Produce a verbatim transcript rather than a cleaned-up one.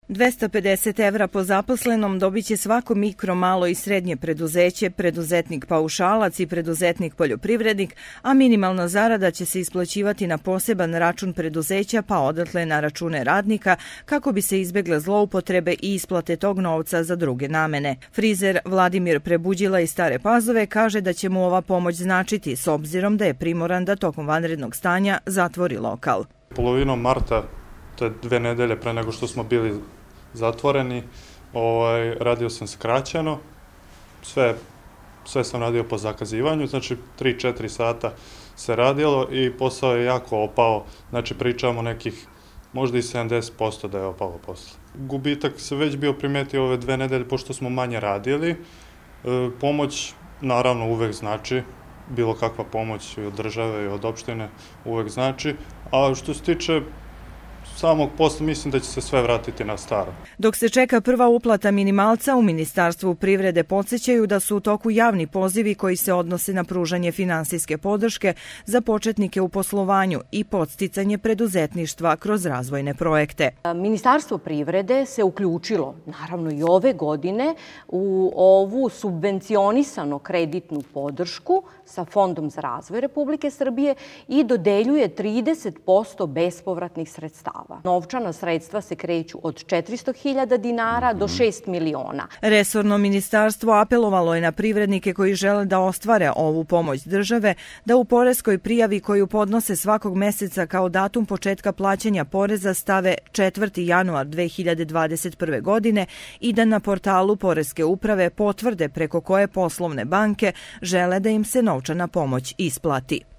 dvesta pedeset evra po zaposlenom dobit će svako mikro, malo i srednje preduzeće, preduzetnik paušalac i preduzetnik poljoprivrednik, a minimalna zarada će se isplaćivati na poseban račun preduzeća pa odatle na račune radnika kako bi se izbegle zloupotrebe i isplate tog novca za druge namene. Frizer Vladimir Prebuđila iz Stare Pazove kaže da će mu ova pomoć značiti s obzirom da je primoran da tokom vanrednog stanja zatvori lokal. Polovinom marta, to je dve nedelje pre nego što smo bili zatvoreni, ovaj, radio sam skraćeno, sve, sve sam radio po zakazivanju, znači tri četiri sata se radilo i posao je jako opao, znači pričamo nekih možda i sedamdeset posto da je opao posao. Gubitak se već bio primetio ove dve nedelje pošto smo manje radili, e, pomoć naravno uvek znači, bilo kakva pomoć i od države i od opštine uvek znači, a što se tiče samog posla mislim da će se sve vratiti na staro. Dok se čeka prva uplata minimalca, u Ministarstvu privrede podsjećaju da su u toku javni pozivi koji se odnose na pružanje finansijske podrške za početnike u poslovanju i podsticanje preduzetništva kroz razvojne projekte. Ministarstvo privrede se uključilo, naravno i ove godine, u ovu subvencionisano kreditnu podršku sa Fondom za razvoj Republike Srbije i dodeljuje trideset posto bespovratnih sredstava. Novčana sredstva se kreću od četiristo hiljada dinara do šest miliona. Resorno ministarstvo apelovalo je na privrednike koji žele da ostvare ovu pomoć države da u poreskoj prijavi koju podnose svakog meseca kao datum početka plaćanja poreza stave četvrti januar dve hiljade dvadeset prve. godine i da na portalu Poreske uprave potvrde preko koje poslovne banke žele da im se novčana pomoć isplati.